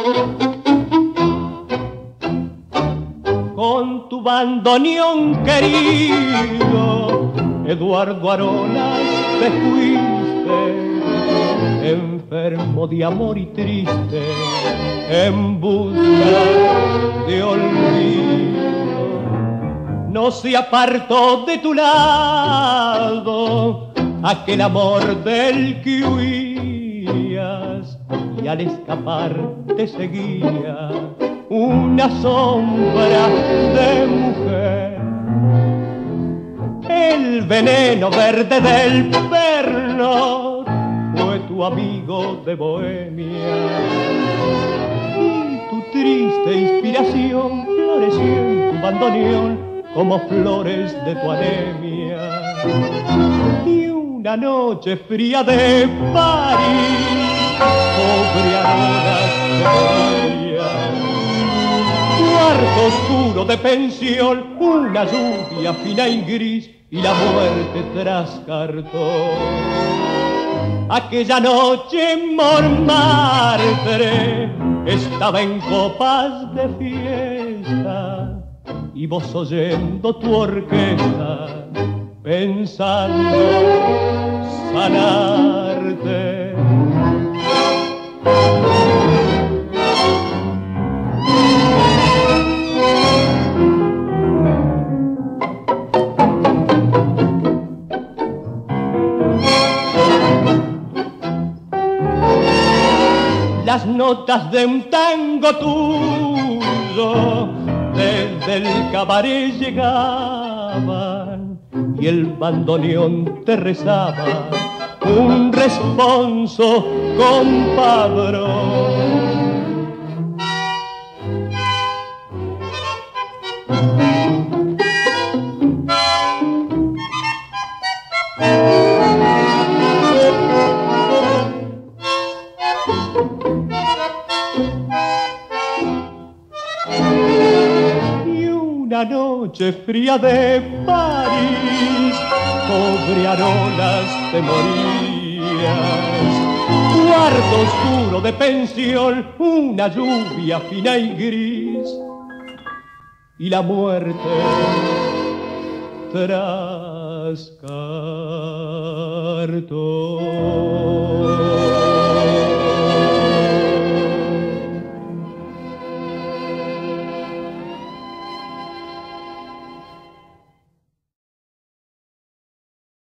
Con tu bandoneón querido, Eduardo Arolas, te fuiste, enfermo de amor y triste, en busca de olvido. No se apartó de tu lado aquel amor del que huías, y al escapar te seguía una sombra de mujer. El veneno verde del perno fue tu amigo de Bohemia, y tu triste inspiración floreció en tu bandoneón como flores de tu anemia. Y una noche fría de París, sobre aromas de moría, cuarto oscuro de pensión, una lluvia fina y gris, y la muerte trascartó. Aquella noche en Montmartre estaba en copas de fiesta, y vos oyendo tu orquesta, pensando sanarte. Las notas de un tango tuyo desde el cabaret llegaban, y el bandoneón te rezaba un responso compadrón. Una noche fría de París, sobre arolas te morías, cuarto oscuro de pensión, una lluvia fina y gris, y la muerte trascartó.